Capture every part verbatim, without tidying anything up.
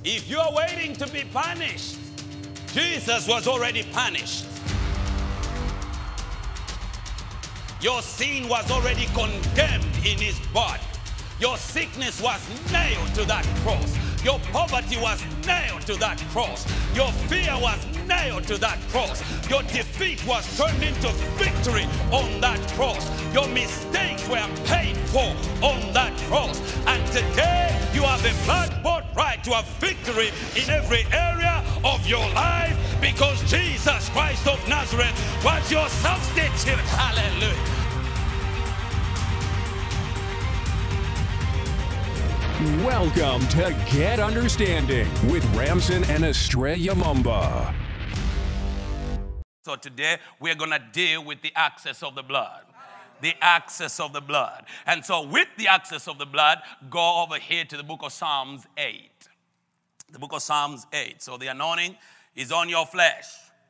If you're waiting to be punished, Jesus was already punished. Your sin was already condemned in his body. Your sickness was nailed to that cross. Your poverty was nailed to that cross. Your fear was nailed to that cross. Your defeat was turned into victory on that cross. Your mistakes were paid for on that cross. And today you have a blood-bought right to have victory in every area of your life because Jesus Christ of Nazareth was your substitute. Hallelujah. Welcome to Get Understanding with Ramson and Estrella Mumba. So today we're going to deal with the access of the blood. The access of the blood. And so with the access of the blood, go over here to the book of Psalms eight. The book of Psalms eight. So the anointing is on your flesh.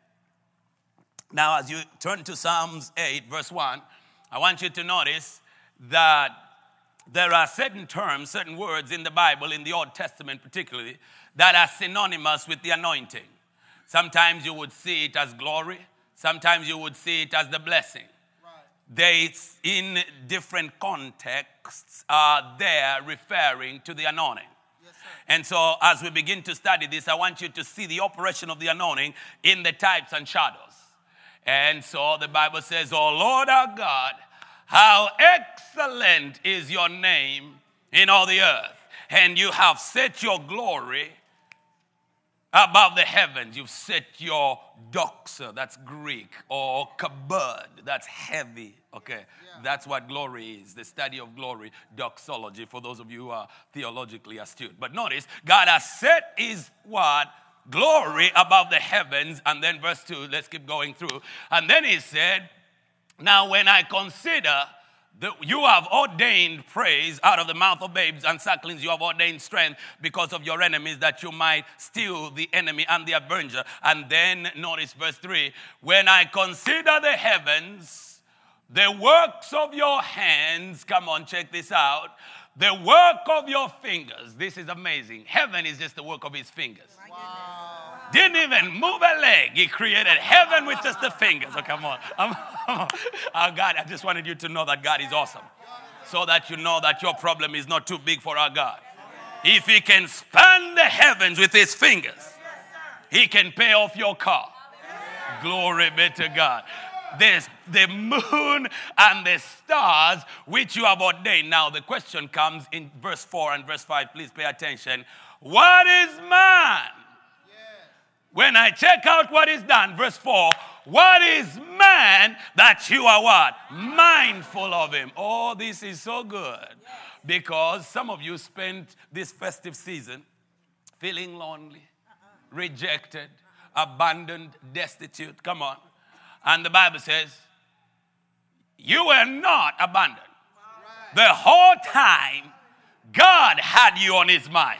Now as you turn to Psalms eight verse one, I want you to notice that there are certain terms, certain words in the Bible, in the Old Testament particularly, that are synonymous with the anointing. Sometimes you would see it as glory. Sometimes you would see it as the blessing. Right. They, in different contexts, are there referring to the anointing. Yes, sir. And so as we begin to study this, I want you to see the operation of the anointing in the types and shadows. And so the Bible says, "O Lord our God, how excellent is your name in all the earth, and you have set your glory above the heavens." You've set your doxa, that's Greek, or kabod, that's heavy. Okay, yeah. That's what glory is, the study of glory, doxology, for those of you who are theologically astute. But notice, God has set his what? Glory above the heavens. And then verse two, let's keep going through. And then he said, "Now when I consider that you have ordained praise out of the mouth of babes and sucklings, you have ordained strength because of your enemies, that you might steal the enemy and the avenger." And then notice verse three, "When I consider the heavens, the works of your hands," come on, check this out, "the work of your fingers." This is amazing. Heaven is just the work of his fingers. Wow. Didn't even move a leg. He created heaven with just the fingers. Oh, come on. I'm, I'm, oh, God, I just wanted you to know that God is awesome. So that you know that your problem is not too big for our God. If he can span the heavens with his fingers, he can pay off your car. Glory be to God. There's the moon and the stars which you have ordained. Now the question comes in verse four and verse five. Please pay attention. What is man? When I check out what is done, verse four, what is man that you are what? Mindful of him. Oh, this is so good. Because some of you spent this festive season feeling lonely, rejected, abandoned, destitute. Come on. And the Bible says, you were not abandoned. The whole time, God had you on his mind.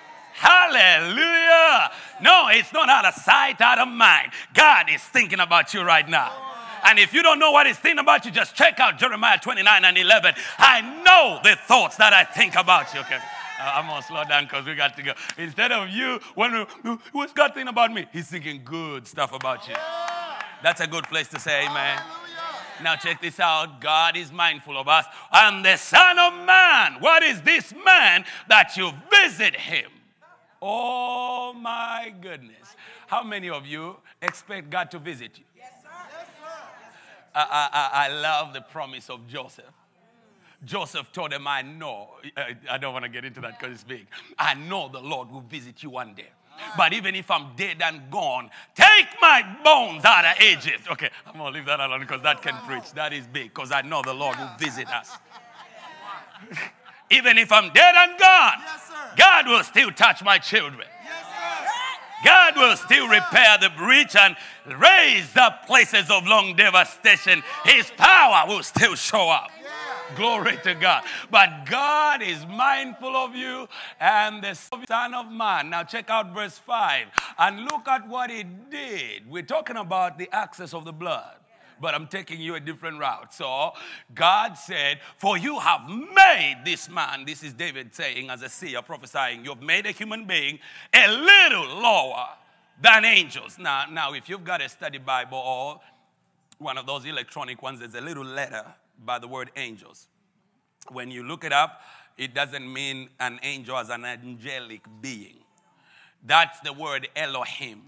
Hallelujah. No, it's not out of sight, out of mind. God is thinking about you right now. And if you don't know what he's thinking about you, just check out Jeremiah twenty-nine and eleven. I know the thoughts that I think about you. Okay, uh, I'm going to slow down because we got to go. Instead of you, when what's God thinking about me? He's thinking good stuff about you. That's a good place to say amen. Now check this out. God is mindful of us. And the Son of Man, what is this man that you visit him? Oh my goodness. How many of you expect God to visit you? Yes, sir. Yes, sir. I, I, I love the promise of Joseph. Joseph told him, I know, I don't want to get into that because it's big. I know the Lord will visit you one day. But even if I'm dead and gone, take my bones out of Egypt. Okay, I'm going to leave that alone because that can preach. That is big because I know the Lord will visit us. Even if I'm dead and gone, yes, God will still touch my children. Yes, God will still repair the breach and raise up places of long devastation. His power will still show up. Yeah. Glory to God. But God is mindful of you and the Son of Man. Now check out verse five and look at what he did. We're talking about the access of the blood. But I'm taking you a different route. So God said, for you have made this man, this is David saying as a seer prophesying, you have made a human being a little lower than angels. Now, now if you've got a study Bible or one of those electronic ones, there's a little letter by the word angels. When you look it up, it doesn't mean an angel as an angelic being. That's the word Elohim.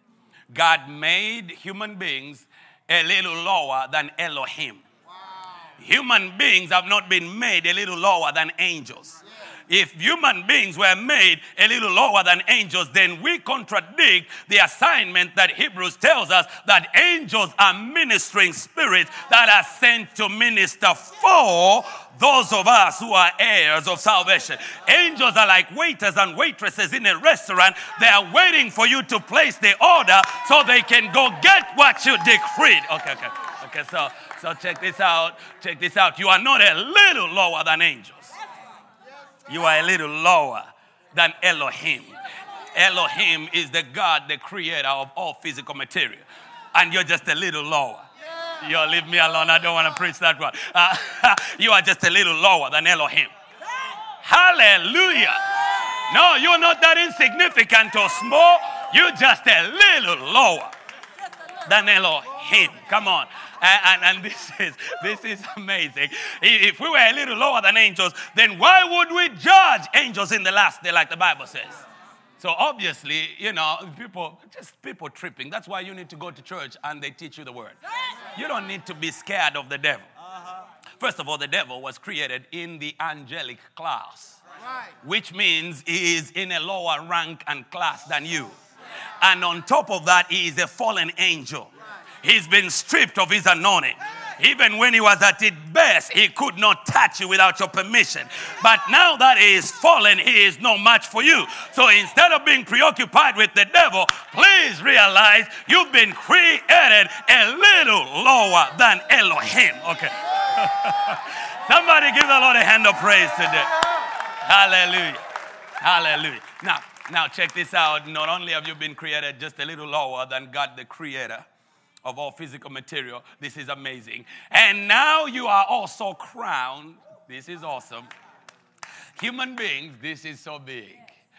God made human beings a little lower than Elohim. Wow. Human beings have not been made a little lower than angels. Yeah. If human beings were made a little lower than angels, then we contradict the assignment that Hebrews tells us that angels are ministering spirits that are sent to minister for those of us who are heirs of salvation. Angels are like waiters and waitresses in a restaurant. They are waiting for you to place the order so they can go get what you decreed. Okay, okay, okay. So, so check this out. Check this out. You are not a little lower than angels. You are a little lower than Elohim. Elohim is the God, the creator of all physical material. And you're just a little lower. Yo, leave me alone. I don't want to preach that one. Uh, you are just a little lower than Elohim. Hallelujah. No, you're not that insignificant or small. You're just a little lower than Elohim. Come on. And, and, and this is this is amazing. If we were a little lower than angels, then why would we judge angels in the last day like the Bible says? So obviously, you know, people, just people tripping. That's why you need to go to church and they teach you the word. You don't need to be scared of the devil. First of all, the devil was created in the angelic class, which means he is in a lower rank and class than you. And on top of that, he is a fallen angel. He's been stripped of his anointing. Even when he was at his best, he could not touch you without your permission. But now that he is fallen, he is no match for you. So instead of being preoccupied with the devil, please realize you've been created a little lower than Elohim. Okay. Somebody give the Lord a hand of praise today. Hallelujah. Hallelujah. Now, now check this out. Not only have you been created just a little lower than God the creator of all physical material. This is amazing. And now you are also crowned. This is awesome. Human beings, this is so big.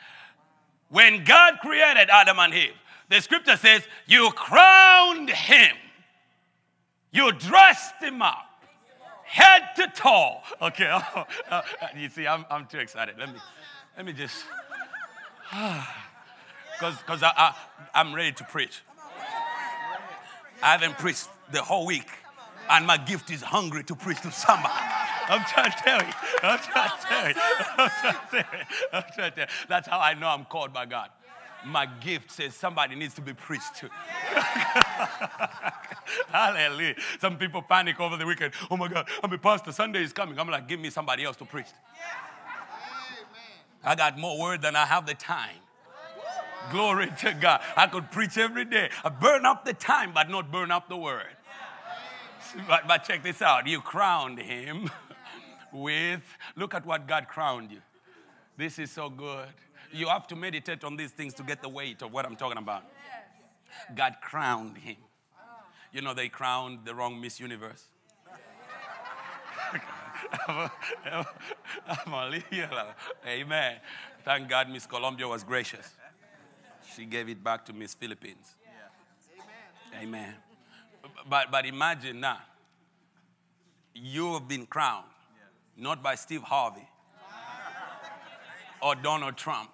When God created Adam and Eve, the scripture says, you crowned him. You dressed him up. Head to toe. Okay. Oh, uh, you see, I'm, I'm too excited. Let me, let me just, because because I, I, I'm ready to preach. I haven't preached the whole week, and my gift is hungry to preach to somebody. I'm trying to tell you. I'm trying to tell you. I'm trying to tell you. I'm trying to tell you. That's how I know I'm called by God. My gift says somebody needs to be preached to. Hallelujah. Some people panic over the weekend. Oh my God, I'm a pastor. Sunday is coming. I'm like, give me somebody else to preach. I got more word than I have the time. Glory to God. I could preach every day. I burn up the time, but not burn up the word. But, but check this out. You crowned him with, look at what God crowned you. This is so good. You have to meditate on these things to get the weight of what I'm talking about. God crowned him. You know, they crowned the wrong Miss Universe. Amen. Thank God Miss Colombia was gracious. She gave it back to Miss Philippines. Yeah. Amen. Amen. But, but imagine now, you have been crowned, yeah. Not by Steve Harvey or Donald Trump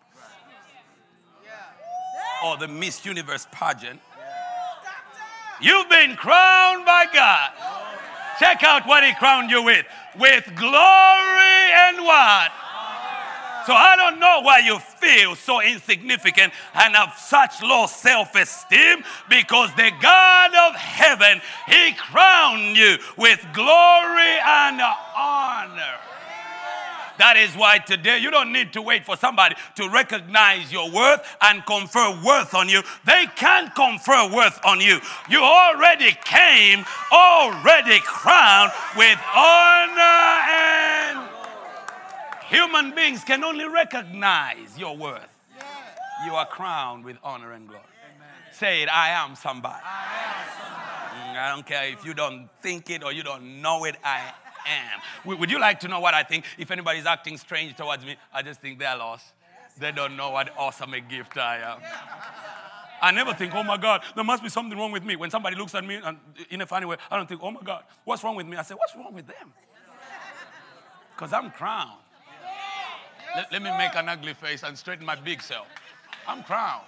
yeah. Or the Miss Universe pageant. Yeah. You've been crowned by God. Oh. Check out what he crowned you with. With glory and what? So I don't know why you feel so insignificant and have such low self-esteem, because the God of heaven, he crowned you with glory and honor. That is why today you don't need to wait for somebody to recognize your worth and confer worth on you. They can't confer worth on you. You already came, already crowned with honor and human beings can only recognize your worth. You are crowned with honor and glory. Amen. Say it, I am somebody. I am somebody. I don't care if you don't think it or you don't know it, I am. Would you like to know what I think? If anybody's acting strange towards me, I just think they're lost. They don't know what awesome a gift I am. I never think, oh my God, there must be something wrong with me. When somebody looks at me and in a funny way, I don't think, oh my God, what's wrong with me? I say, what's wrong with them? Because I'm crowned. Let, let me make an ugly face and straighten my big self. I'm crowned.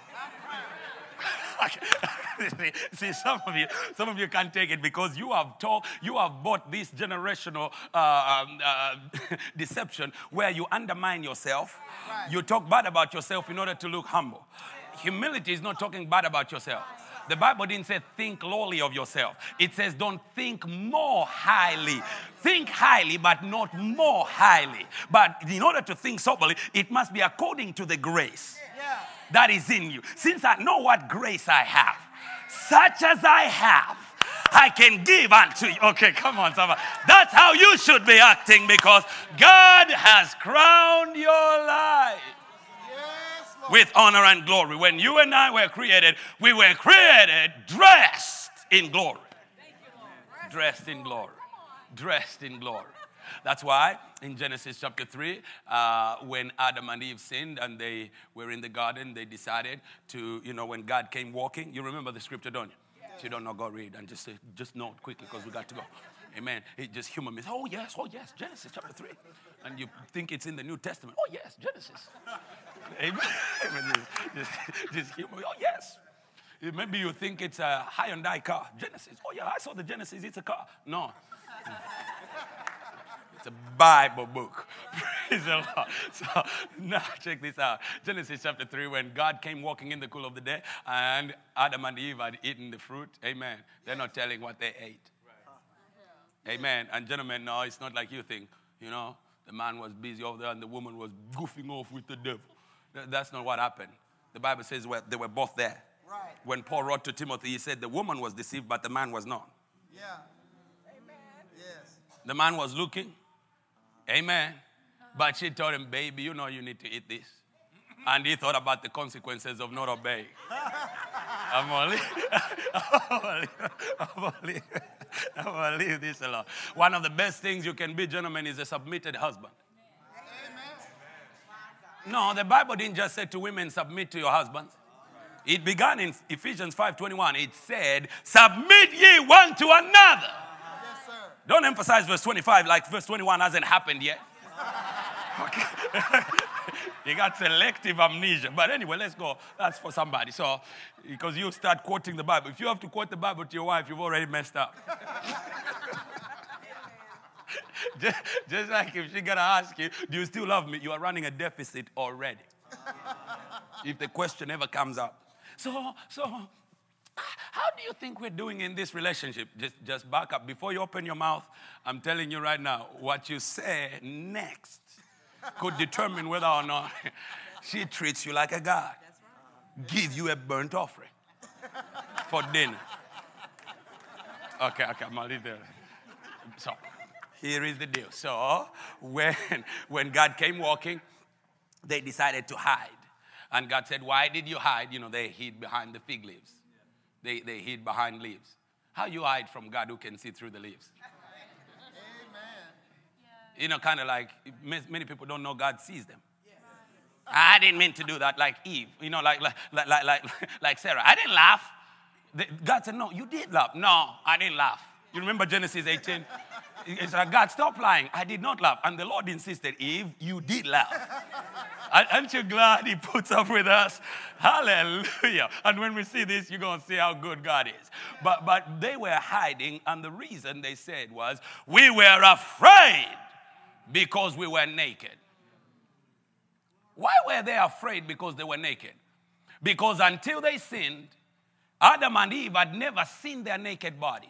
See, some of you, some of you can't take it because you have taught, you have bought this generational uh, um, uh, deception where you undermine yourself. Right. You talk bad about yourself in order to look humble. Humility is not talking bad about yourself. The Bible didn't say think lowly of yourself. It says don't think more highly. Think highly, but not more highly. But in order to think soberly, it must be according to the grace that is in you. Since I know what grace I have, such as I have, I can give unto you. Okay, come on, somebody. That's how you should be acting because God has crowned your life with honor and glory. When you and I were created, we were created dressed in glory. Dressed in glory. Dressed in glory. That's why in Genesis chapter three, uh, when Adam and Eve sinned and they were in the garden, they decided to, you know, when God came walking, you remember the scripture, don't you? If you don't know, go read and just say, just know it quickly because we got to go. Amen. It just humor me. Oh, yes, oh, yes, Genesis chapter three. And you think it's in the New Testament. Oh, yes, Genesis. Amen. just, just, just humor. Oh, yes. Maybe you think it's a Hyundai car. Genesis. Oh, yeah, I saw the Genesis. It's a car. No. It's a Bible book. Praise the Lord. So now check this out. Genesis chapter three, when God came walking in the cool of the day and Adam and Eve had eaten the fruit. Amen. They're not telling what they ate. Amen. And gentlemen, no, it's not like you think. You know, the man was busy over there and the woman was goofing off with the devil. That's not what happened. The Bible says they were both there. Right. When Paul wrote to Timothy, he said the woman was deceived, but the man was not. Yeah. Amen. Yes. The man was looking. Amen. But she told him, baby, you know you need to eat this. And he thought about the consequences of not obeying. I'm going to leave this alone. One of the best things you can be, gentlemen, is a submitted husband. No, the Bible didn't just say to women, submit to your husbands. It began in Ephesians five twenty-one. It said, submit ye one to another. Yes, sir. Don't emphasize verse twenty-five like verse twenty-one hasn't happened yet. Okay. You got selective amnesia. But anyway, let's go. That's for somebody. So, because you start quoting the Bible. If you have to quote the Bible to your wife, you've already messed up. just, just like if she's going to ask you, do you still love me? You are running a deficit already. If the question ever comes up. So, so, how do you think we're doing in this relationship? Just, just back up. Before you open your mouth, I'm telling you right now, what you say next could determine whether or not she treats you like a god. Give you a burnt offering for dinner. Okay, okay, I'm going to leave there. So, here is the deal. So, when, when God came walking, they decided to hide. And God said, why did you hide? You know, they hid behind the fig leaves. They, they hid behind leaves. How you hide from God who can see through the leaves? You know, kind of like, many people don't know God sees them. I didn't mean to do that like Eve. You know, like, like, like, like, like Sarah. I didn't laugh. God said, no, you did laugh. No, I didn't laugh. You remember Genesis eighteen? It's like, God, stop lying. I did not laugh. And the Lord insisted, Eve, you did laugh. Aren't you glad he puts up with us? Hallelujah. And when we see this, you're going to see how good God is. But, but they were hiding, and the reason they said was, we were afraid because we were naked. Why were they afraid because they were naked? Because until they sinned, Adam and Eve had never seen their naked bodies.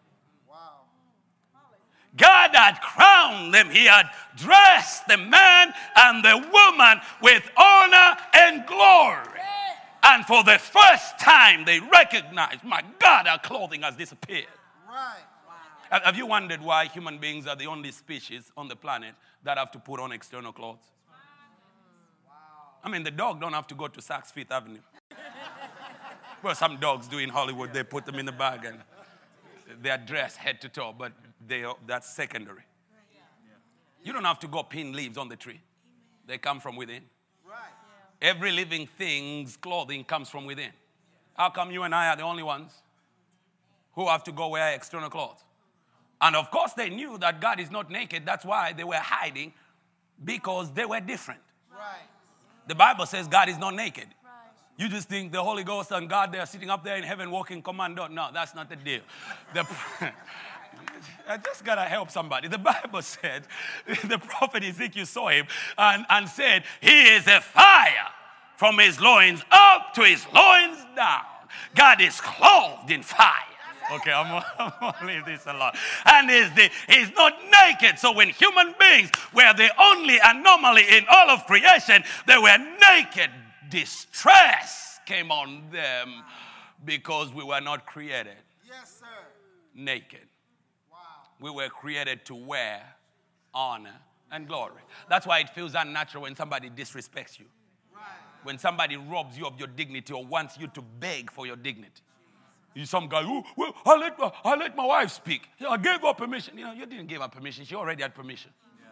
God had crowned them. He had dressed the man and the woman with honor and glory. And for the first time, they recognized, my God, our clothing has disappeared. Right. Wow. Have you wondered why human beings are the only species on the planet that have to put on external clothes? Wow. I mean, the dog don't have to go to Saks Fifth Avenue. Well, some dogs do in Hollywood. They put them in the bag and They are dressed head to toe, but they are, that's secondary. You don't have to go pin leaves on the tree. They come from within. Every living thing's clothing comes from within. How come you and I are the only ones who have to go wear external clothes? And of course they knew that God is not naked. That's why they were hiding, because they were different. The Bible says God is not naked. You just think the Holy Ghost and God, they're sitting up there in heaven walking commando. No, that's not the deal. The, I just got to help somebody. The Bible said, the prophet Ezekiel saw him and, and said, he is a fire from his loins up to his loins down. God is clothed in fire. Okay, I'm, I'm going to leave this alone. And he's, the, he's not naked. So when human beings were the only anomaly in all of creation, they were naked. Distress came on them because we were not created yes, sir. naked. Wow. We were created to wear honor and glory. That's why it feels unnatural when somebody disrespects you. Right. When somebody robs you of your dignity or wants you to beg for your dignity. You some guy, oh, well, I let my, I let my wife speak. Yeah, I gave her permission. You know, you didn't give her permission. She already had permission.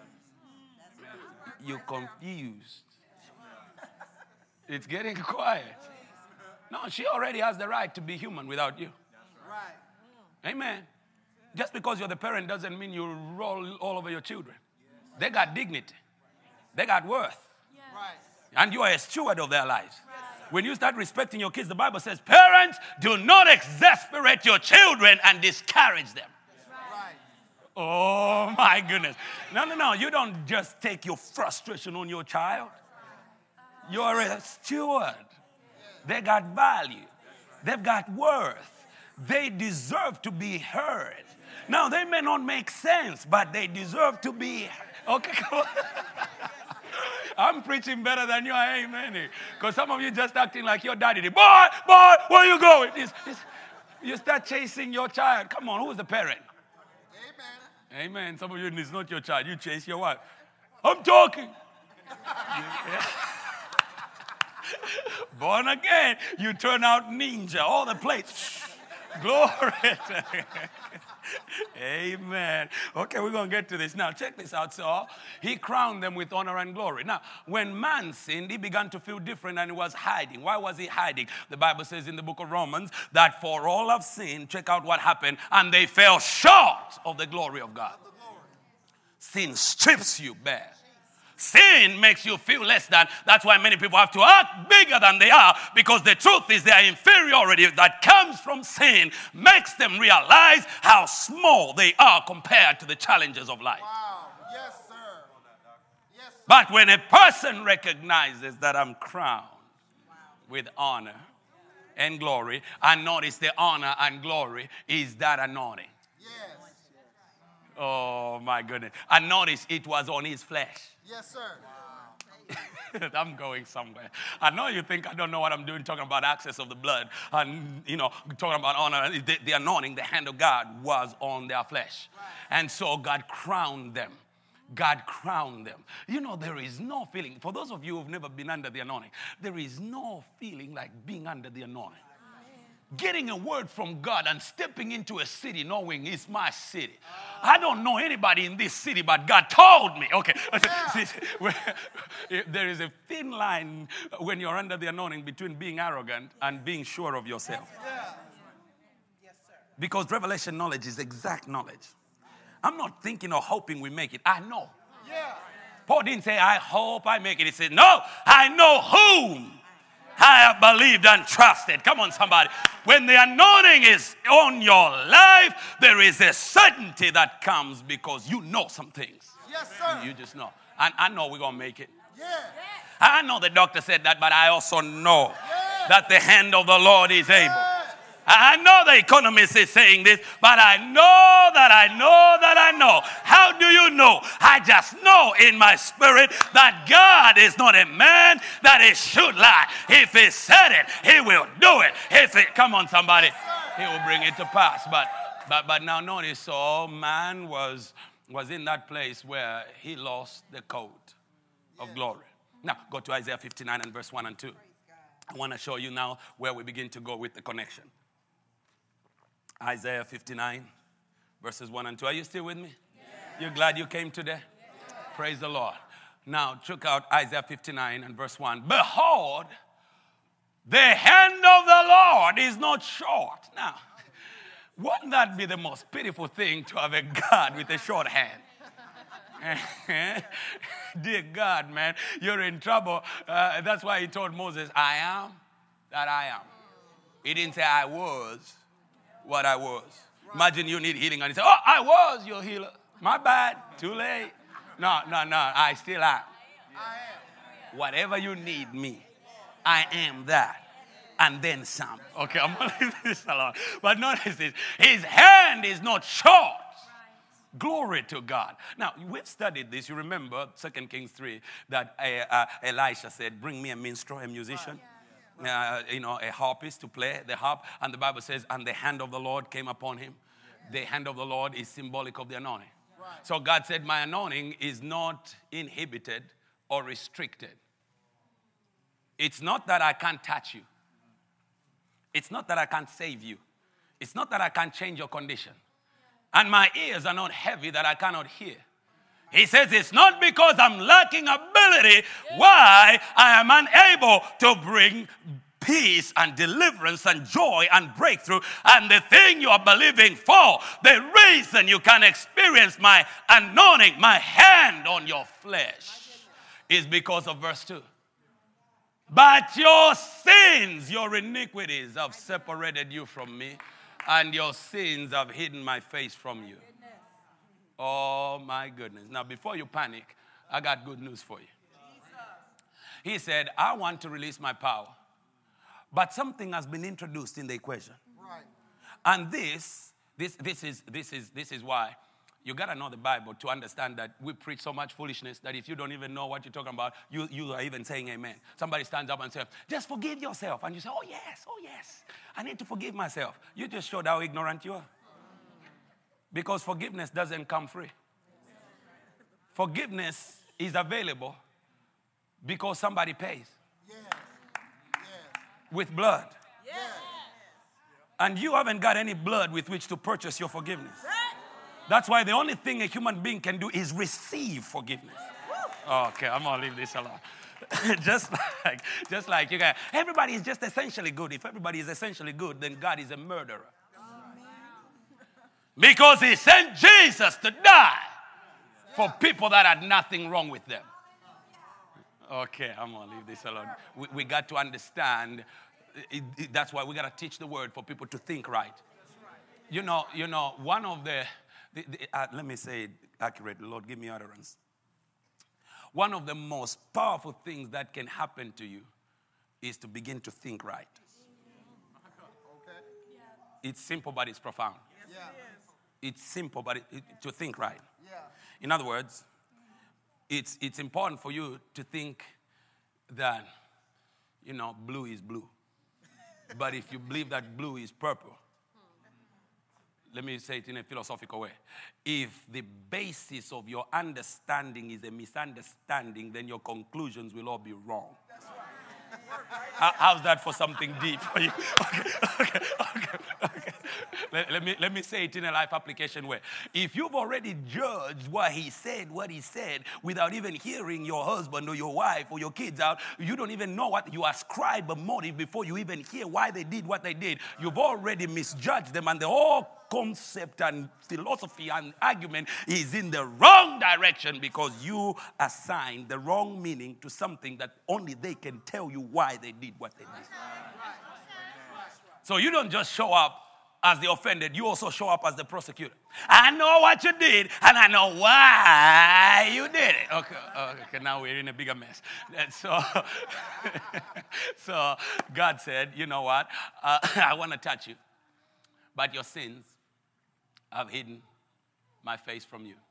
Yeah. You're confused. It's getting quiet. No, she already has the right to be human without you. Right. Amen. Just because you're the parent doesn't mean you roll all over your children. They got dignity. They got worth. Right. And you are a steward of their lives. When you start respecting your kids, the Bible says, parents, do not exasperate your children and discourage them. Right. Oh, my goodness. No, no, no. You don't just take your frustration on your child. You're a steward. They got value. They've got worth. They deserve to be heard. Now, they may not make sense, but they deserve to be heard. Okay, come on. I'm preaching better than you are, amen. Because some of you just acting like your daddy did. Boy, boy, where you going? It's, it's, you start chasing your child. Come on, who's the parent? Amen. Amen. Some of you, it's not your child. You chase your wife. I'm talking. Yeah. Born again, you turn out ninja. All the plates. Glory. Amen. Okay, we're going to get to this. Now, check this out. So, he crowned them with honor and glory. Now, when man sinned, he began to feel different and he was hiding. Why was he hiding? The Bible says in the book of Romans that for all have sinned, check out what happened, and they fell short of the glory of God. Sin strips you bare. Sin makes you feel less than. That's why many people have to act bigger than they are, because the truth is their inferiority that comes from sin makes them realize how small they are compared to the challenges of life. Wow. Yes, sir. Yes, sir. But when a person recognizes that I'm crowned with honor and glory, and notice the honor and glory is that anointing. Yes. Oh my goodness. And notice it was on his flesh. Yes, sir. I'm going somewhere. I know you think I don't know what I'm doing, talking about access of the blood and, you know, talking about honor. The, the anointing, the hand of God was on their flesh. Right. And so God crowned them. God crowned them. You know, there is no feeling. For those of you who have never been under the anointing, there is no feeling like being under the anointing. Getting a word from God and stepping into a city knowing it's my city. I don't know anybody in this city, but God told me. Okay. Yeah. There is a thin line when you're under the anointing between being arrogant and being sure of yourself. Yeah. Yes, sir. Because revelation knowledge is exact knowledge. I'm not thinking or hoping we make it. I know. Yeah. Paul didn't say, I hope I make it. He said, no, I know whom I have believed and trusted. Come on, somebody. When the anointing is on your life, there is a certainty that comes because you know some things. Yes, sir. You just know. And I know we're going to make it. Yeah. I know the doctor said that, but I also know Yeah. that the hand of the Lord is able. Yeah. I know the economist is saying this, but I know that I know that I know. How do you know? I just know in my spirit that God is not a man that he should lie. If he said it, he will do it. If it, come on, somebody, he will bring it to pass. But but but now notice, so man was was in that place where he lost the coat of glory. Now go to Isaiah fifty-nine and verse one and two. I want to show you now where we begin to go with the connection. Isaiah fifty-nine, verses one and two. Are you still with me? Yeah. You're glad you came today? Yeah. Praise the Lord. Now, check out Isaiah fifty-nine and verse one. Behold, the hand of the Lord is not short. Now, wouldn't that be the most pitiful thing to have a God with a short hand? Dear God, man, you're in trouble. Uh, that's why he told Moses, I am that I am. He didn't say I was what I was. Imagine you need healing and you say, oh, I was your healer. My bad. Too late. No, no, no. I still am. I am. Whatever you need me, I am that. And then some. Okay, I'm going to leave this alone. But notice this. His hand is not short. Glory to God. Now, we've studied this. You remember Second Kings three that uh, uh, Elisha said, bring me a minstrel, a musician. Uh, you know, a harpist to play the harp. And the Bible says, and the hand of the Lord came upon him. The hand of the Lord is symbolic of the anointing. Right. So God said, my anointing is not inhibited or restricted. It's not that I can't touch you. It's not that I can't save you. It's not that I can't change your condition. And my ears are not heavy that I cannot hear. He says it's not because I'm lacking ability why I am unable to bring peace and deliverance and joy and breakthrough. And the thing you are believing for, the reason you can experience my anointing, my hand on your flesh, is because of verse two. But your sins, your iniquities have separated you from me, and your sins have hidden my face from you. Oh my goodness. Now before you panic, I got good news for you. He said, I want to release my power. But something has been introduced in the equation. Right. And this, this, this is, this is, this is why you got to know the Bible to understand that we preach so much foolishness that if you don't even know what you're talking about, you, you are even saying amen. Somebody stands up and says, just forgive yourself. And you say, oh yes, oh yes, I need to forgive myself. You just showed how ignorant you are. Because forgiveness doesn't come free. Forgiveness is available because somebody pays. Yes. Yes. With blood. Yes. And you haven't got any blood with which to purchase your forgiveness. That's why the only thing a human being can do is receive forgiveness. Okay, I'm going to leave this alone. just like, just like you guys, everybody is just essentially good. If everybody is essentially good, then God is a murderer. Because he sent Jesus to die for people that had nothing wrong with them. Okay, I'm going to leave this alone. We, we got to understand. It, it, that's why we got to teach the word for people to think right. You know, you know, one of the, the, the uh, let me say it accurately. Lord, give me utterance. One of the most powerful things that can happen to you is to begin to think right. Okay. It's simple, but it's profound. Yes, yeah. it It's simple, but it, it, to think right. Yeah. In other words, it's, it's important for you to think that, you know, blue is blue. But if you believe that blue is purple, let me say it in a philosophical way. If the basis of your understanding is a misunderstanding, then your conclusions will all be wrong. That's right. How, how's that for something deep for you? Okay, okay, okay, okay. Let, let, me, let me say it in a life application way. If you've already judged what he said, what he said, without even hearing your husband or your wife or your kids out, you don't even know what you ascribe a motive before you even hear why they did what they did. You've already misjudged them, and the whole concept and philosophy and argument is in the wrong direction because you assigned the wrong meaning to something that only they can tell you why they did what they did. So you don't just show up as the offended, you also show up as the prosecutor. I know what you did, and I know why you did it. Okay, okay, now we're in a bigger mess. And so, so God said, you know what? Uh, I want to touch you, but your sins have hidden my face from you.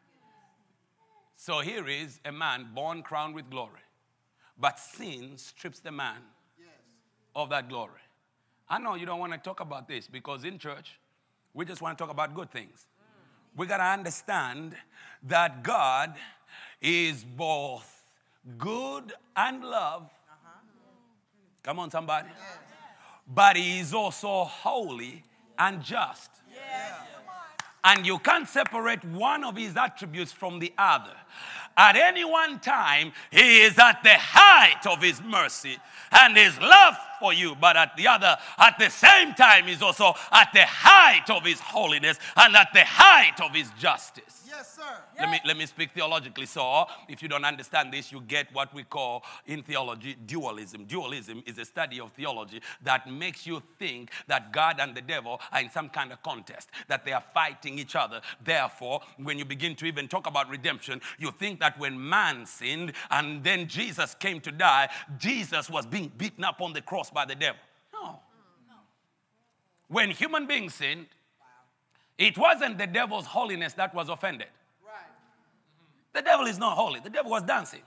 So here is a man born crowned with glory, but sin strips the man of that glory. I know you don't want to talk about this because in church, we just want to talk about good things. We got to understand that God is both good and love. Uh-huh. Come on, somebody. Yes. But he is also holy and just. And you can't separate one of his attributes from the other. At any one time, he is at the height of his mercy and his love for you. But at the other, at the same time, he's also at the height of his holiness and at the height of his justice. Yes, sir. Let me, let me speak theologically. So if you don't understand this, you get what we call in theology dualism. Dualism is a study of theology that makes you think that God and the devil are in some kind of contest, that they are fighting each other. Therefore, when you begin to even talk about redemption, you think that when man sinned and then Jesus came to die, Jesus was being beaten up on the cross by the devil. No. When human beings sinned, it wasn't the devil's holiness that was offended. The devil is not holy. The devil was dancing.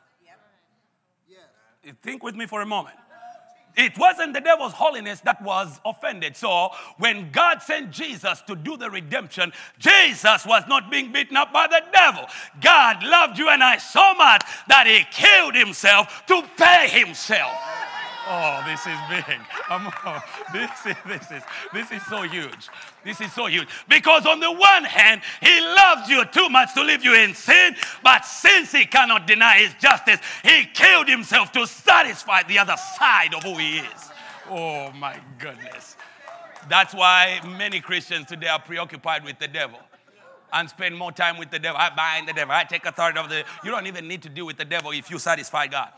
Think with me for a moment. It wasn't the devil's holiness that was offended. So when God sent Jesus to do the redemption, Jesus was not being beaten up by the devil. God loved you and I so much that he killed himself to pay himself. Oh, this is big. Um, this, is, this, is, this is so huge. This is so huge. Because on the one hand, he loves you too much to leave you in sin. But since he cannot deny his justice, he killed himself to satisfy the other side of who he is. Oh, my goodness. That's why many Christians today are preoccupied with the devil and spend more time with the devil. I bind the devil. I take authority of the... You don't even need to deal with the devil if you satisfy God.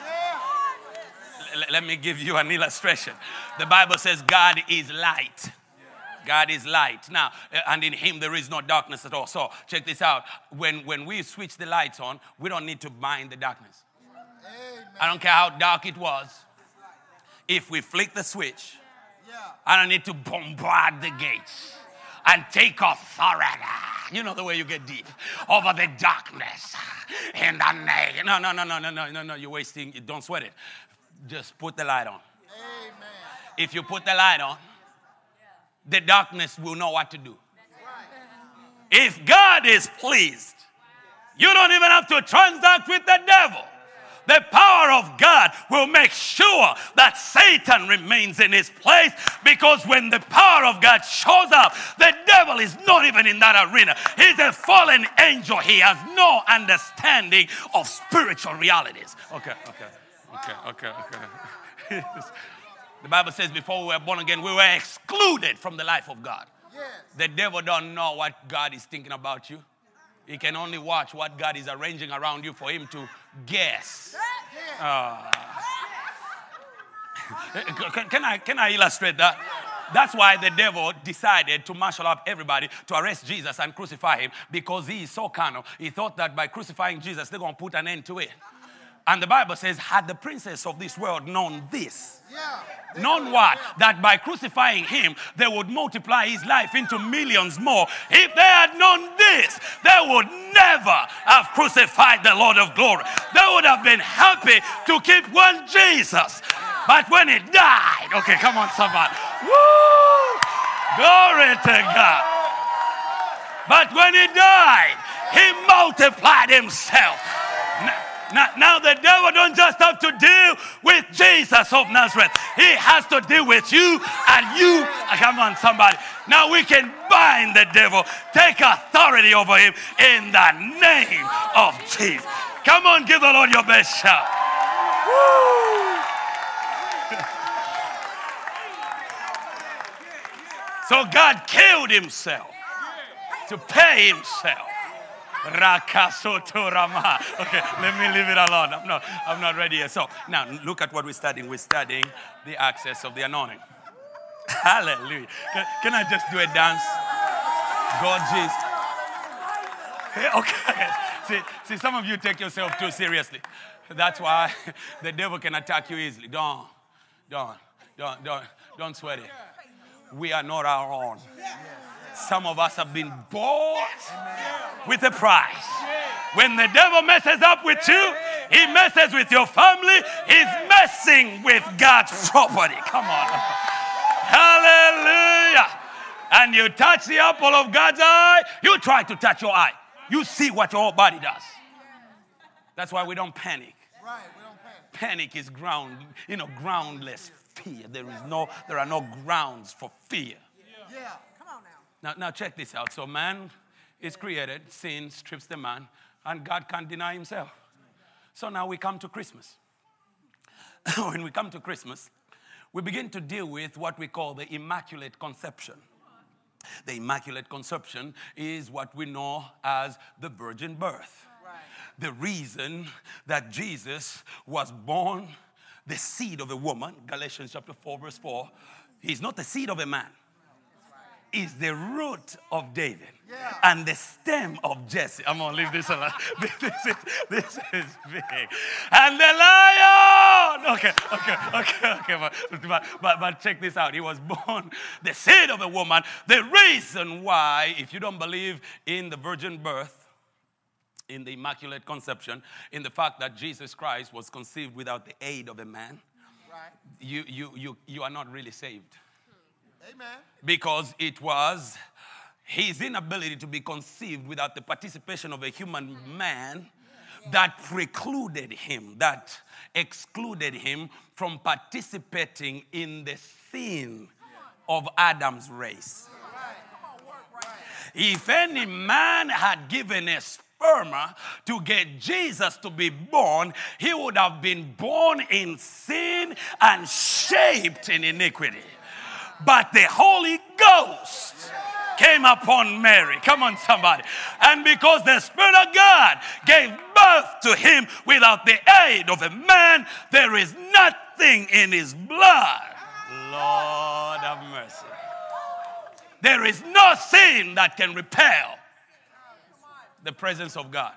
Let me give you an illustration. The Bible says God is light. God is light. Now, and in him there is no darkness at all. So, check this out. When, when we switch the lights on, we don't need to mind the darkness. Amen. I don't care how dark it was. If we flick the switch, I don't need to bombard the gates and take authority. You know the way you get deep. Over the darkness. In the name. No, no, no, no, no, no, no, no. You're wasting it. Don't sweat it. Just put the light on. Amen. If you put the light on, the darkness will know what to do. If God is pleased, you don't even have to transact with the devil. The power of God will make sure that Satan remains in his place, because when the power of God shows up, the devil is not even in that arena. He's a fallen angel. He has no understanding of spiritual realities. Okay, okay. Okay, okay, okay. The Bible says before we were born again, we were excluded from the life of God. Yes. The devil don't know what God is thinking about you. He can only watch what God is arranging around you for him to guess. Uh, can, can, I, can I illustrate that? That's why the devil decided to marshal up everybody to arrest Jesus and crucify him, because he is so carnal. He thought that by crucifying Jesus, they're going to put an end to it. And the Bible says, had the princess of this world known this, yeah, known what? Yeah. That by crucifying him, they would multiply his life into millions more. If they had known this, they would never have crucified the Lord of glory. They would have been happy to keep one Jesus. But when he died, okay, come on, somebody. Woo! Glory to God. But when he died, he multiplied himself. Now, Now, now the devil don't just have to deal with Jesus of Nazareth. He has to deal with you and you. Come on, somebody. Now we can bind the devil, take authority over him in the name of Jesus. Come on, give the Lord your best shout. Woo. So God killed himself to pay himself. Rakasotorama. Okay, let me leave it alone. I'm not, I'm not ready yet. So now look at what we're studying. We're studying the access of the anointing. Hallelujah. Can, can I just do a dance? Gorgeous. Okay. See, see, some of you take yourself too seriously. That's why the devil can attack you easily. Don't, don't, don't, don't, don't sweat it. We are not our own. Some of us have been bought with a price. When the devil messes up with you, he messes with your family. He's messing with God's property. Come on. Hallelujah. And you touch the apple of God's eye, you try to touch your eye. You see what your whole body does. That's why we don't panic. Right, we don't panic. Panic is ground, you know, groundless fear. There is no, there are no grounds for fear. Yeah. Come on now. Now, now check this out. So man is created, sin strips the man, and God can't deny himself. So now we come to Christmas. When we come to Christmas, we begin to deal with what we call the Immaculate Conception. The Immaculate Conception is what we know as the virgin birth. Right. The reason that Jesus was born the seed of a woman, Galatians chapter four verse four, he's not the seed of a man. Is the root of David, yeah, and the stem of Jesse. I'm going to leave this alone. This is, this is big. And the lion. Okay, okay, okay, okay. But, but, but, but check this out. He was born the seed of a woman. The reason why, if you don't believe in the virgin birth, in the Immaculate Conception, in the fact that Jesus Christ was conceived without the aid of a man, right, you, you, you, you are not really saved. Amen. Because it was his inability to be conceived without the participation of a human man that precluded him, that excluded him from participating in the sin of Adam's race. If any man had given a sperma to get Jesus to be born, he would have been born in sin and shaped in iniquity. But the Holy Ghost came upon Mary. Come on, somebody. And because the Spirit of God gave birth to him without the aid of a man, there is nothing in his blood. Lord have mercy. There is no sin that can repel the presence of God.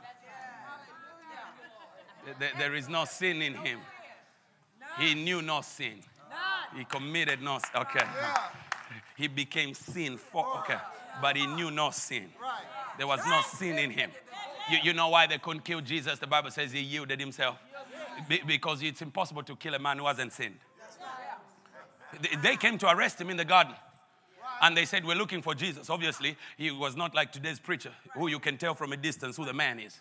There is no sin in him. He knew no sin. He committed no sin. Okay. Yeah. He became sin for, okay. But he knew no sin. Right. There was no sin in him. You, you know why they couldn't kill Jesus? The Bible says he yielded himself. Be, because it's impossible to kill a man who hasn't sinned. They, they came to arrest him in the garden. And they said, we're looking for Jesus. Obviously, he was not like today's preacher, who you can tell from a distance who the man is.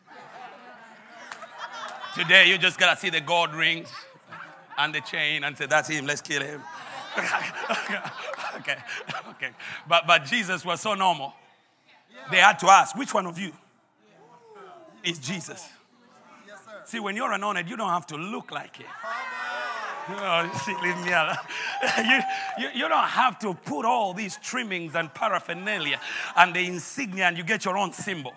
Today, you just got to see the gold rings and the chain and say, that's him, let's kill him. okay, okay. But, but Jesus was so normal. They had to ask, which one of you is Jesus? Yes, sir. See, when you're anointed, you don't have to look like it. Oh, see, leave me alone. you, you, you don't have to put all these trimmings and paraphernalia and the insignia and you get your own symbol.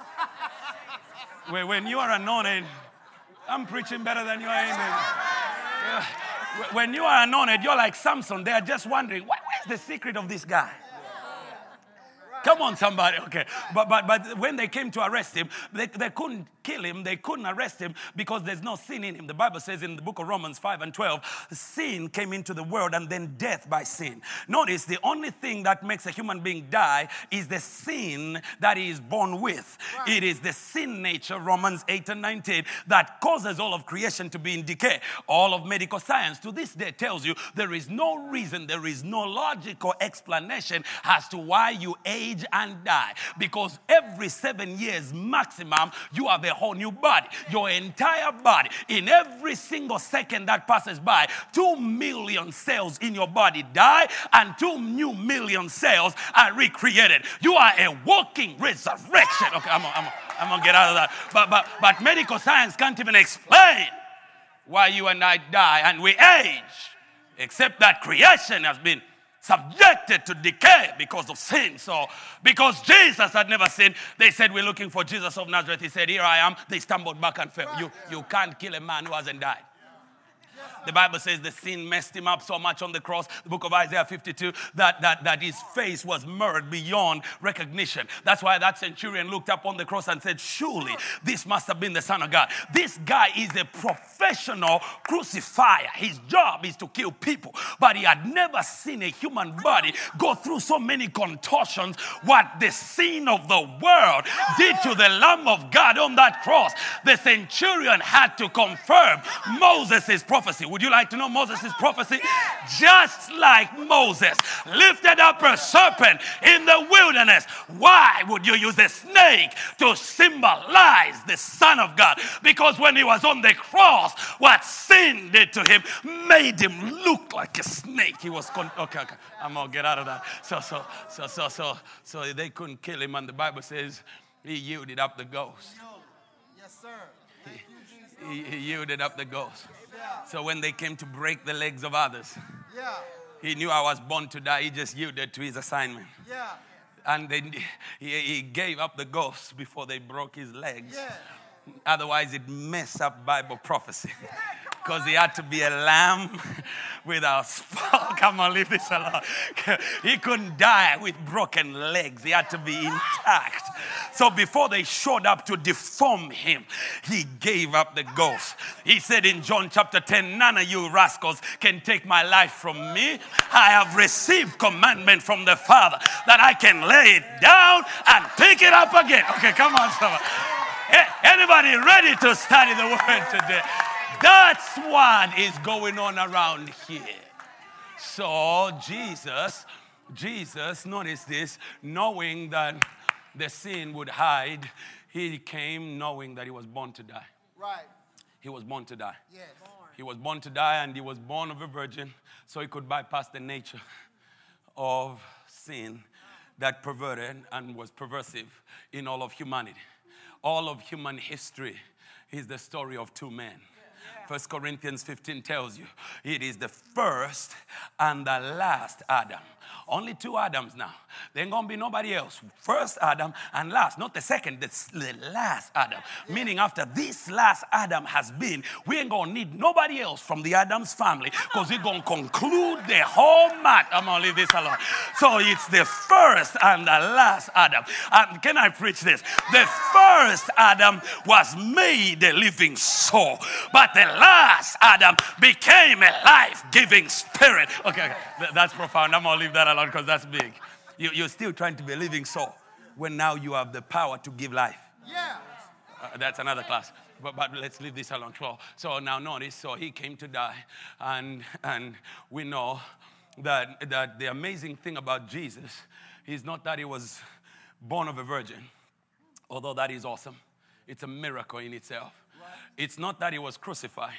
when, when you are anointed, I'm preaching better than you are in there. When you are anointed, you're like Samson. They are just wondering, what, where's the secret of this guy? Come on, somebody. Okay. But but but when they came to arrest him, they, they couldn't kill him. They couldn't arrest him because there's no sin in him. The Bible says in the book of Romans five and twelve, sin came into the world and then death by sin. Notice the only thing that makes a human being die is the sin that he is born with. Right. It is the sin nature, Romans eight and nineteen, that causes all of creation to be in decay. All of medical science to this day tells you there is no reason, there is no logical explanation as to why you age and die, because every seven years maximum you have a whole new body. Your entire body, in every single second that passes by, two million cells in your body die and two new million cells are recreated. You are a walking resurrection. Okay, I'm gonna, I'm gonna, I'm gonna get out of that. But but but medical science can't even explain why you and I die and we age, except that creation has been subjected to decay because of sin. So, because Jesus had never sinned, they said, we're looking for Jesus of Nazareth. He said, here I am. They stumbled back and fell. You, you can't kill a man who hasn't died. The Bible says the sin messed him up so much on the cross, the book of Isaiah fifty-two, that, that, that his face was mirrored beyond recognition. That's why that centurion looked up on the cross and said, surely this must have been the Son of God. This guy is a professional crucifier. His job is to kill people. But he had never seen a human body go through so many contortions. What the sin of the world did to the Lamb of God on that cross, the centurion had to confirm Moses' prophecy. Would you like to know Moses' prophecy? Just like Moses lifted up a serpent in the wilderness, why would you use a snake to symbolize the Son of God? Because when he was on the cross, what sin did to him made him look like a snake. He was con- okay, okay. I'm gonna get out of that. So, so, so, so, so, so they couldn't kill him, and the Bible says he yielded up the ghost. Yes, sir. Thank you, Jesus. He, he yielded up the ghost. Yeah. So when they came to break the legs of others, Yeah. he knew I was born to die. He just yielded to his assignment. Yeah. And then he, he gave up the ghost before they broke his legs. Yeah. Otherwise, it messed up Bible prophecy. Because he had to be a lamb without spot. Come on, leave this alone. He couldn't die with broken legs. He had to be intact. So before they showed up to deform him, he gave up the ghost. He said in John chapter ten, none of you rascals can take my life from me. I have received commandment from the Father that I can lay it down and pick it up again. Okay, come on, someone. Anybody ready to study the word today? That's what is going on around here. So Jesus, Jesus, notice this, knowing that the sin would hide, he came knowing that he was born to die. Right. He was born to die. Yes. He was born to die, and he was born of a virgin, so he could bypass the nature of sin that perverted and was perversive in all of humanity. All of human history is the story of two men. First Corinthians fifteen tells you it is the first and the last Adam. Only two Adams now. There ain't going to be nobody else. First Adam and last. Not the second, the last Adam. Meaning after this last Adam has been, we ain't going to need nobody else from the Adams family because we're going to conclude the whole matter. I'm going to leave this alone. So it's the first and the last Adam. And can I preach this? The first Adam was made a living soul. But the last Adam became a life-giving spirit. Okay, okay. That's profound. I'm going to leave that alone because that's big. You, you're still trying to be a living soul when now you have the power to give life. Yeah. Uh, that's another class. But, but let's leave this alone. So, so now notice, so he came to die. And, and we know that, that the amazing thing about Jesus is not that he was born of a virgin, although that is awesome. It's a miracle in itself. It's not that he was crucified.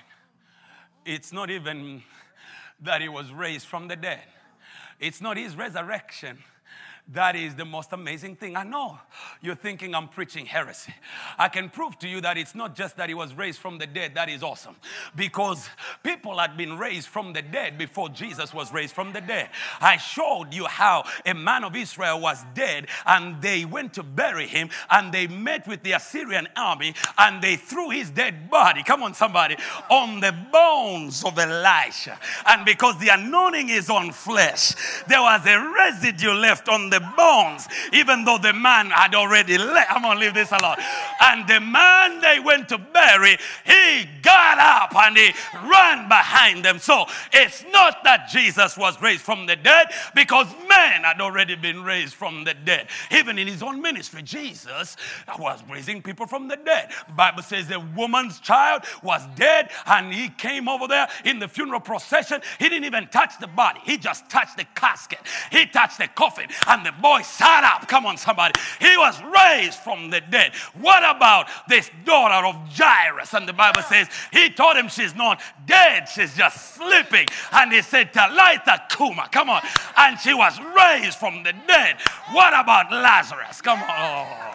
It's not even that he was raised from the dead. It's not his resurrection. That is the most amazing thing. I know you're thinking I'm preaching heresy. I can prove to you that it's not just that he was raised from the dead. That is awesome. Because people had been raised from the dead before Jesus was raised from the dead. I showed you how a man of Israel was dead and they went to bury him and they met with the Assyrian army and they threw his dead body, come on somebody, on the bones of Elisha. And because the anointing is on flesh, there was a residue left on the bones, even though the man had already left. I'm gonna leave this alone. And the man they went to bury, he got up and he ran behind them. So it's not that Jesus was raised from the dead, because men had already been raised from the dead. Even in his own ministry, Jesus was raising people from the dead. The Bible says the woman's child was dead and he came over there in the funeral procession. He didn't even touch the body. He just touched the casket. He touched the coffin and the boy sat up. Come on, somebody. He was raised from the dead. What about this daughter of Jairus? And the Bible says he told him she's not dead. She's just sleeping. And he said, Talitha Kuma. Come on. And she was raised from the dead. What about Lazarus? Come on. Oh.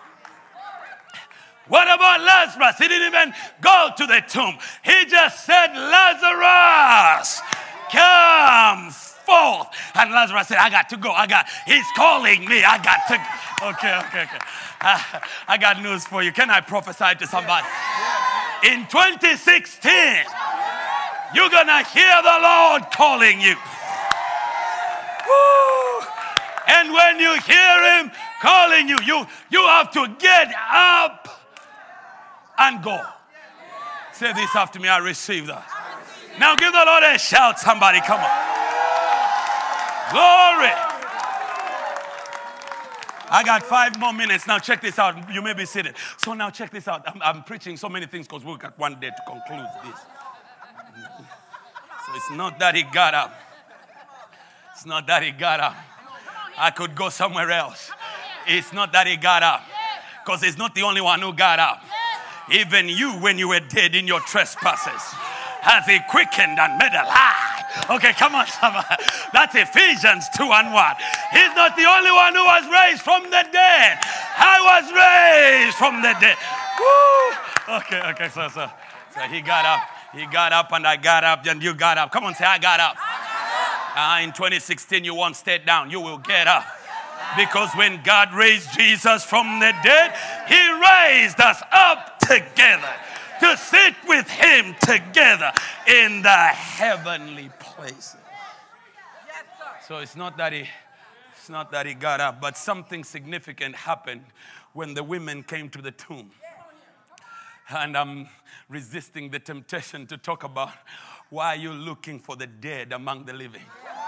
What about Lazarus? He didn't even go to the tomb. He just said, Lazarus, come forth. And Lazarus said, I got to go. I got, he's calling me. I got to go. Okay, okay, okay. Uh, I got news for you. Can I prophesy to somebody? In twenty sixteen, you're going to hear the Lord calling you. Woo. And when you hear him calling you, you, you have to get up and go. Say this after me. I receive that. Now give the Lord a shout. Somebody, come on. Glory. I got five more minutes. Now check this out. You may be seated. So now check this out. I'm, I'm preaching so many things because we've got one day to conclude this. it's not that he got up. It's not that he got up. I could go somewhere else. It's not that he got up. Because he's not the only one who got up. Even you, when you were dead in your trespasses, has he quickened and made alive. Okay, come on, somebody. That's Ephesians two and one. He's not the only one who was raised from the dead. I was raised from the dead. Woo! Okay, okay, so, so, so he got up. He got up and I got up and you got up. Come on, say, I got up. Uh, in twenty sixteen, you won't stay down. You will get up. Because when God raised Jesus from the dead, he raised us up together to sit with him together in the heavenly places. So it's not that he, it's not that he got up, but something significant happened when the women came to the tomb. And I'm resisting the temptation to talk about why you're looking for the dead among the living.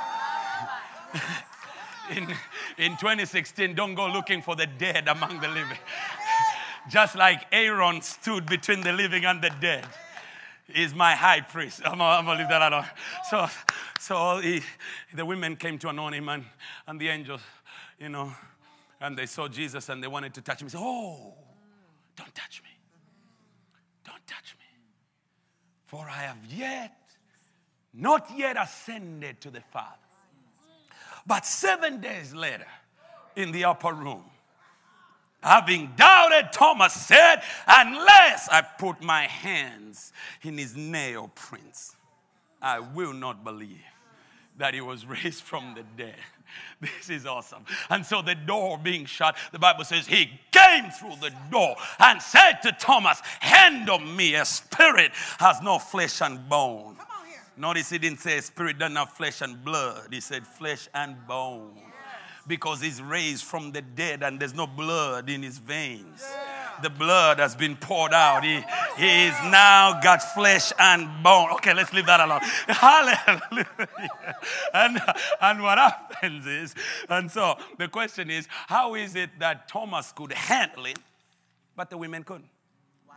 In, in twenty sixteen, don't go looking for the dead among the living. Just like Aaron stood between the living and the dead, is my high priest. I'm going to leave that alone. So, so he, the women came to anoint him, and, and the angels, you know, and they saw Jesus and they wanted to touch him. He said, oh, don't touch me. Don't touch me. For I have yet, not yet ascended to the Father. But seven days later, in the upper room, having doubted, Thomas said, unless I put my hands in his nail prints, I will not believe that he was raised from the dead. This is awesome. And so the door being shut, the Bible says he came through the door and said to Thomas, hand on me, a spirit has no flesh and bone. Notice he didn't say spirit doesn't have flesh and blood. He said flesh and bone. Yeah. Because he's raised from the dead and there's no blood in his veins. Yeah. The blood has been poured out. He, he's now got flesh and bone. Okay, let's leave that alone. Hallelujah. And, and what happens is, and so the question is, how is it that Thomas could handle it, but the women couldn't? Wow.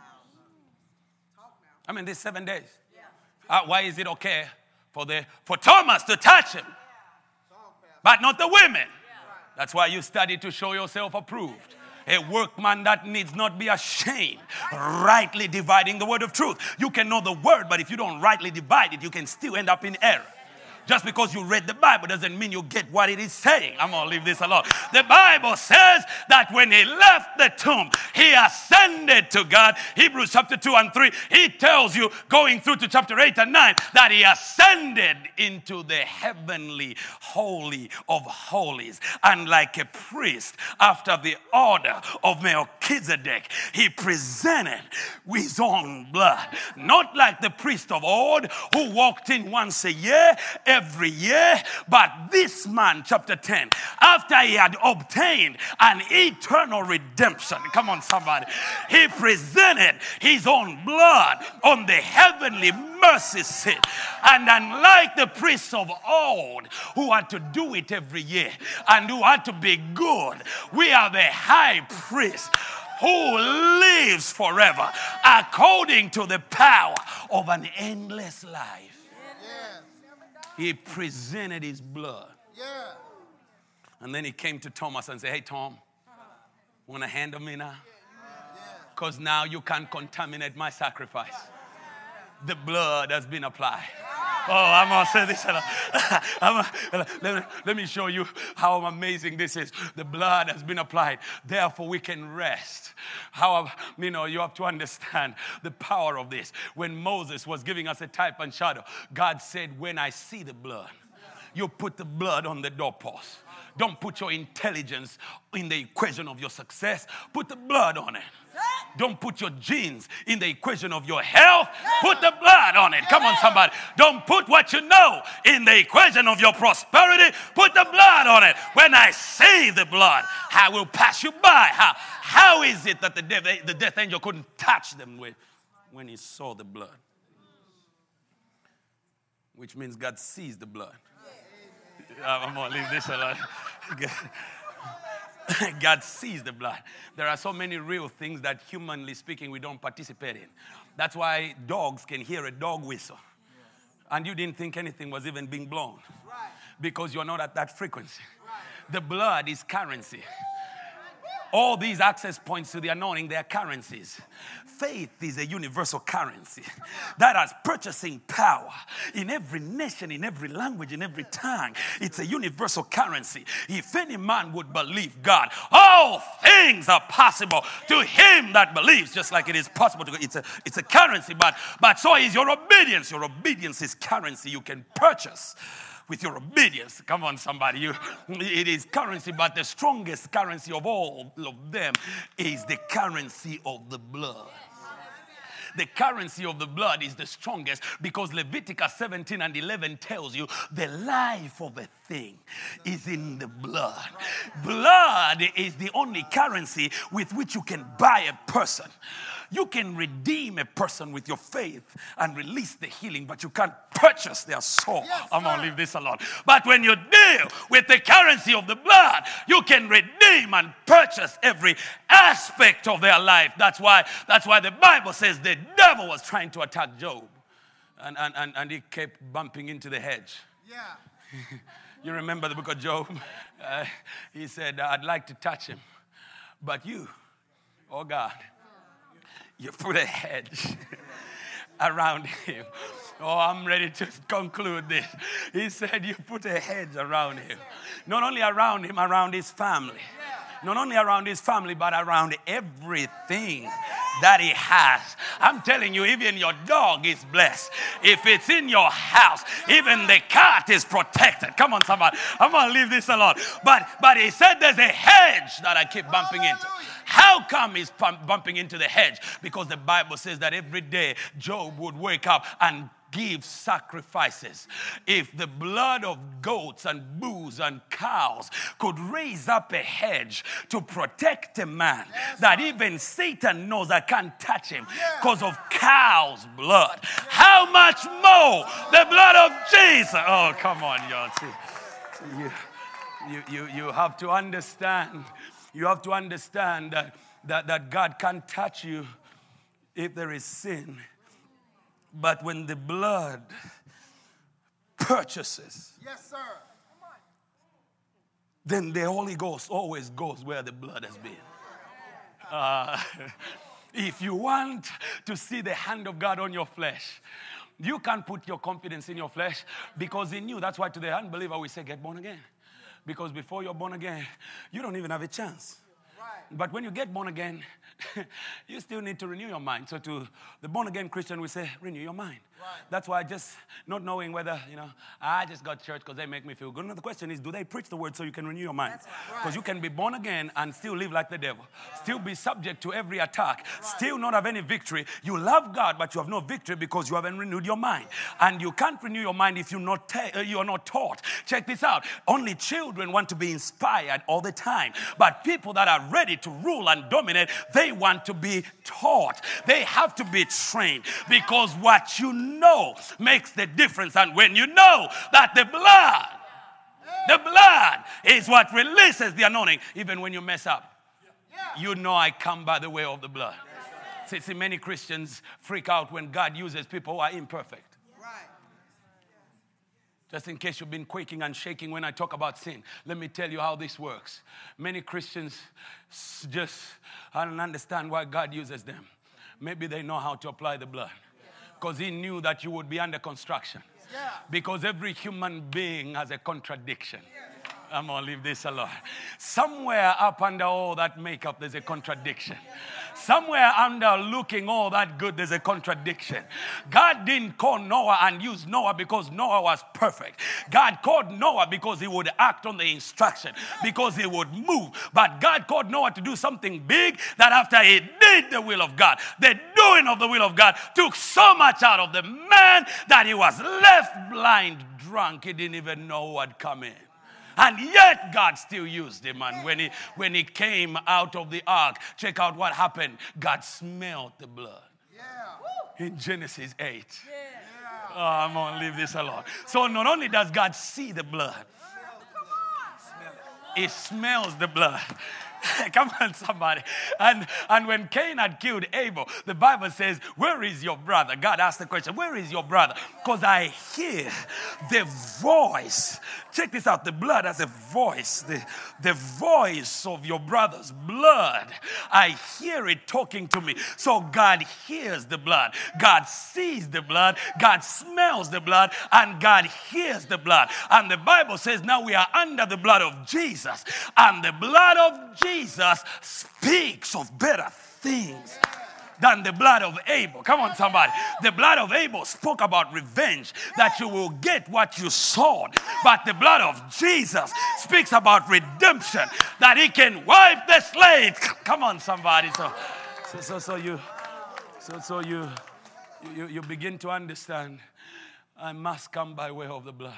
I mean, these seven days. Uh, why is it okay for the for Thomas to touch him, but not the women? That's why you study to show yourself approved. A workman that needs not be ashamed, rightly dividing the word of truth. You can know the word, but if you don't rightly divide it, you can still end up in error. Just because you read the Bible doesn't mean you get what it is saying. I'm going to leave this alone. The Bible says that when he left the tomb, he ascended to God. Hebrews chapter two and three, he tells you, going through to chapter eight and nine, that he ascended into the heavenly holy of holies. And like a priest, after the order of Melchizedek, he presented his own blood. Not like the priest of old who walked in once a year, every year, but this man, chapter ten, after he had obtained an eternal redemption, come on somebody, he presented his own blood on the heavenly mercy seat. And unlike the priests of old who had to do it every year and who had to be good, we have a high priest who lives forever according to the power of an endless life. He presented his blood. Yeah. And then he came to Thomas and said, hey, Tom, want to handle me now? Because now you can't contaminate my sacrifice. The blood has been applied. Oh, I'm going to say this. I'm gonna, let, me, let me show you how amazing this is. The blood has been applied. Therefore, we can rest. How, you know, you have to understand the power of this. When Moses was giving us a type and shadow, God said, when I see the blood, you put the blood on the doorpost. Don't put your intelligence in the equation of your success. Put the blood on it. Don't put your genes in the equation of your health. Put the blood on it. Come on, somebody. Don't put what you know in the equation of your prosperity. Put the blood on it. When I see the blood, I will pass you by. How, how is it that the death, the death angel couldn't touch them with when he saw the blood? Which means God sees the blood. I'm going to leave this alone. God sees the blood. There are so many real things that, humanly speaking, we don't participate in. That's why dogs can hear a dog whistle. and you didn't think anything was even being blown Right. because you're not at that frequency. The blood is currency. All these access points to the anointing, they are currencies. Faith is a universal currency that has purchasing power in every nation, in every language, in every tongue. It's a universal currency. If any man would believe God, all things are possible to him that believes, just like it is possible to God. It's a, it's a currency, but, but so is your obedience. Your obedience is currency you can purchase with your obedience. Come on, somebody. You, it is currency, but the strongest currency of all of them is the currency of the blood. The currency of the blood is the strongest because Leviticus seventeen and eleven tells you the life of a thing is in the blood. Blood is the only currency with which you can buy a person. You can redeem a person with your faith and release the healing, but you can't purchase their soul. Yes, I'm going to sir. leave this alone. But when you deal with the currency of the blood, you can redeem and purchase every aspect of their life. That's why, that's why the Bible says the devil was trying to attack Job. And, and, and, and he kept bumping into the hedge. Yeah. You remember the book of Job? Uh, he said, I'd like to touch him. But you, oh God, you put a hedge around him. Oh, I'm ready to conclude this. He said you put a hedge around him. Not only around him, around his family. Not only around his family, but around everything that he has. I'm telling you, even your dog is blessed. If it's in your house, even the cat is protected. Come on, somebody. I'm going to leave this alone. But, but he said there's a hedge that I keep bumping into. How come he's bumping into the hedge? Because the Bible says that every day Job would wake up and give sacrifices. If the blood of goats and bulls and cows could raise up a hedge to protect a man, yes, that even Satan knows I can't touch him because of cow's blood, how much more the blood of Jesus? Oh, come on, y'all. See, you, you, you, you have to understand. You have to understand that, that, that God can't touch you if there is sin. But when the blood purchases, Yes, sir. then the Holy Ghost always goes where the blood has been. Uh, if you want to see the hand of God on your flesh, you can't put your confidence in your flesh because in you, that's why to the unbeliever we say, get born again. Because before you're born again, you don't even have a chance. Right. But when you get born again, you still need to renew your mind. So to the born again Christian, we say, renew your mind. Right. That's why just not knowing whether, you know, I just got church because they make me feel good. No, the question is, do they preach the word so you can renew your mind? Because right. you can be born again and still live like the devil. Still be subject to every attack. Still not have any victory. You love God, but you have no victory because you haven't renewed your mind. And you can't renew your mind if you're not, ta- uh, you're not taught. Check this out. Only children want to be inspired all the time. But people that are ready to rule and dominate, they want to be taught. They have to be trained because what you know makes the difference. And when you know that the blood, the blood is what releases the anointing, even when you mess up, you know I come by the way of the blood. See, see, many Christians freak out when God uses people who are imperfect. Just in case you've been quaking and shaking when I talk about sin, let me tell you how this works. Many Christians just don't understand why God uses them. Maybe they know how to apply the blood because he knew that you would be under construction. Because every human being has a contradiction. I'm going to leave this alone. Somewhere up under all that makeup, there's a contradiction. Somewhere under looking all that good, there's a contradiction. God didn't call Noah and use Noah because Noah was perfect. God called Noah because he would act on the instruction, because he would move. But God called Noah to do something big that after he did the will of God, the doing of the will of God took so much out of the man that he was left blind, drunk. He didn't even know who had come in. And yet God still used him. And when he, when he came out of the ark, check out what happened. God smelled the blood. Yeah. In Genesis eight. Yeah. Oh, I'm going to leave this alone. So not only does God see the blood, he smells the blood. Come on, somebody. And, and when Cain had killed Abel, the Bible says, where is your brother? God asked the question, where is your brother? Because I hear the voice. Check this out. The blood has a voice. The, the voice of your brother's blood. I hear it talking to me. So God hears the blood. God sees the blood. God smells the blood. And God hears the blood. And the Bible says now we are under the blood of Jesus. And the blood of Jesus speaks of better things than the blood of Abel. Come on, somebody. The blood of Abel spoke about revenge, that you will get what you sowed. But the blood of Jesus speaks about redemption, that he can wipe the slate. Come on, somebody. So, so, so, so you, so, so you, you, you begin to understand. I must come by way of the blood.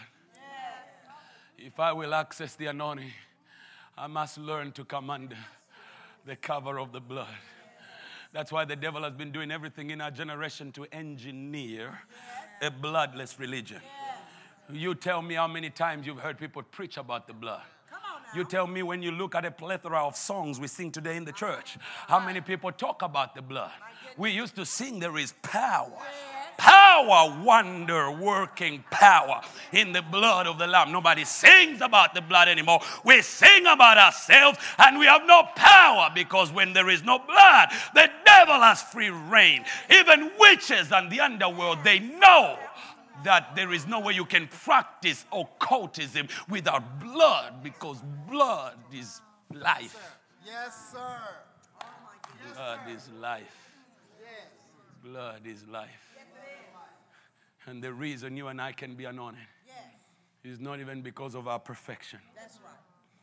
If I will access the anointing, I must learn to come under the cover of the blood. That's why the devil has been doing everything in our generation to engineer a bloodless religion. You tell me how many times you've heard people preach about the blood. You tell me when you look at a plethora of songs we sing today in the church, how many people talk about the blood. We used to sing there is power. Power, wonder working power in the blood of the Lamb. Nobody sings about the blood anymore. We sing about ourselves and we have no power, because when there is no blood, the devil has free reign. Even witches and the underworld, they know that there is no way you can practice occultism without blood, because blood is life. Yes, sir. Blood is life. Blood is life. And the reason you and I can be anointed is not even because of our perfection. That's right.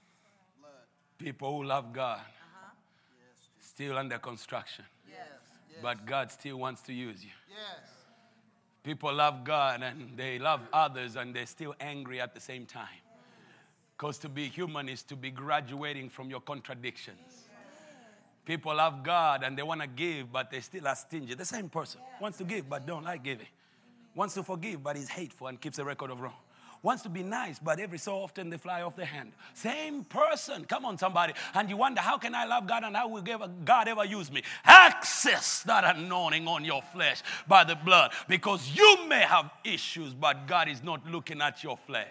People who love God Uh-huh. still under construction, Yes. but God still wants to use you. Yes. People love God and they love others and they're still angry at the same time. Because to be human is to be graduating from your contradictions. People love God and they want to give, but they still are stingy. The same person wants to give but don't like giving. Wants to forgive but is hateful and keeps a record of wrong. Wants to be nice but every so often they fly off the hand. Same person. Come on, somebody. And you wonder, how can I love God and how will God ever use me? Access that anointing on your flesh by the blood. Because you may have issues, but God is not looking at your flesh.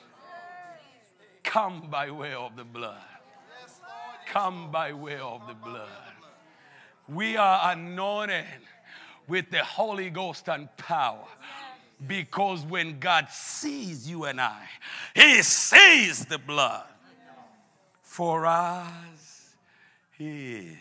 Come by way of the blood. Come by way of the blood. We are anointed with the Holy Ghost and power. Because when God sees you and I, he sees the blood. For us, he is.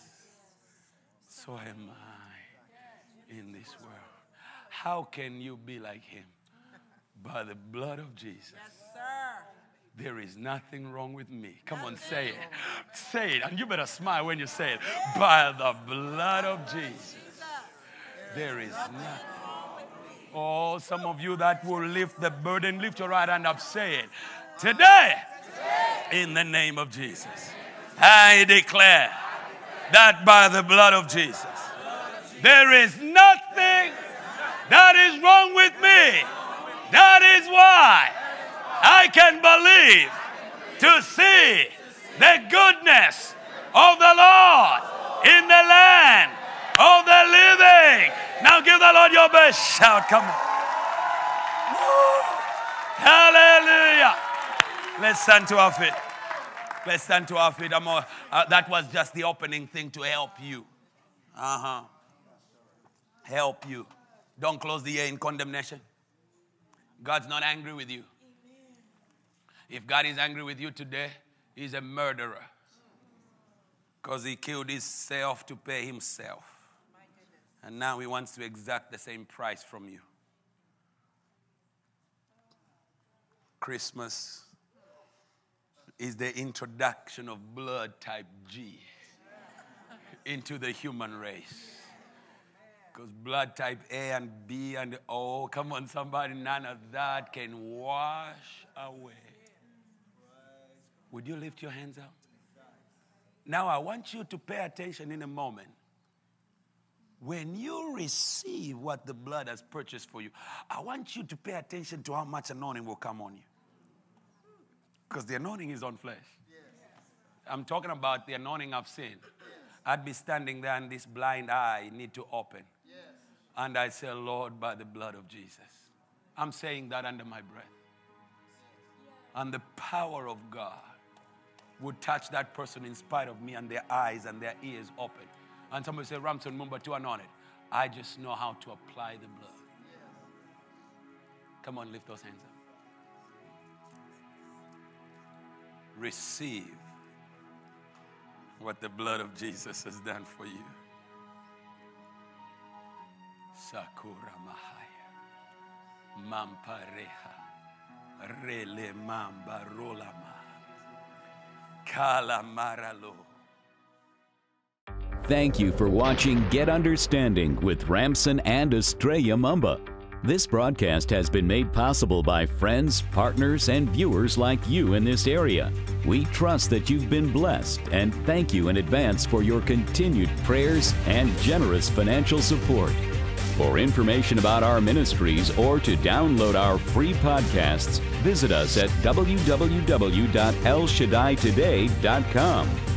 So am I in this world. How can you be like him? By the blood of Jesus. Yes, sir. There is nothing wrong with me. Come on, say it. Say it. And you better smile when you say it. By the blood of Jesus, there is nothing. Oh, some of you that will lift the burden, lift your right hand up, say it. Today, in the name of Jesus, I declare that by the blood of Jesus, there is nothing that is wrong with me. That is why I can believe to see the goodness of the Lord in the land of the living. Now give the Lord your best shout. Come on. Woo. Hallelujah. Let's stand to our feet. Let's stand to our feet. I'm all, uh, that was just the opening thing to help you. Uh-huh. Help you. Don't close the year in condemnation. God's not angry with you. If God is angry with you today, he's a murderer. Because he killed himself to pay himself. And now he wants to exact the same price from you. Christmas is the introduction of blood type G into the human race. Because blood type A and B and O, come on somebody, none of that can wash away. Would you lift your hands up? Now I want you to pay attention in a moment. When you receive what the blood has purchased for you, I want you to pay attention to how much anointing will come on you. Because the anointing is on flesh. I'm talking about the anointing of sin. I'd be standing there and this blind eye need to open. Yes. And I say, Lord, by the blood of Jesus. I'm saying that under my breath. And the power of God would touch that person in spite of me and their eyes and their ears open. And somebody say, Ramson Mumba too anointed. I just know how to apply the blood. Yes. Come on, lift those hands up. Receive what the blood of Jesus has done for you. Sakura Mahaya Mampareha Rele Mamba Rolama Kala Maralo. Thank you for watching Get Understanding with Ramson and Estrella Mumba. This broadcast has been made possible by friends, partners, and viewers like you in this area. We trust that you've been blessed and thank you in advance for your continued prayers and generous financial support. For information about our ministries or to download our free podcasts, visit us at w w w dot el shaddai today dot com.